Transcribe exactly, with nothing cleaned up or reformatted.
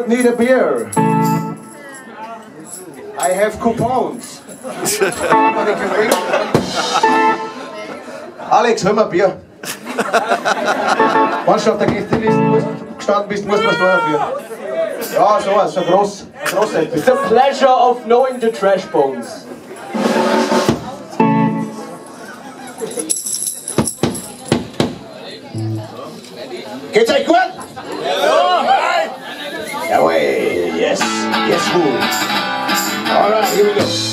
need a beer. I have coupons. Alex, hör mal Bier. Wenn du auf der Gästeliste gestanden bist, muss man es da dafür. Ja, so was, so groß. groß It's the pleasure of knowing the trash bones. Geht's euch gut? Ja! Jawohl, yes, yes, cool. Alright, here we go.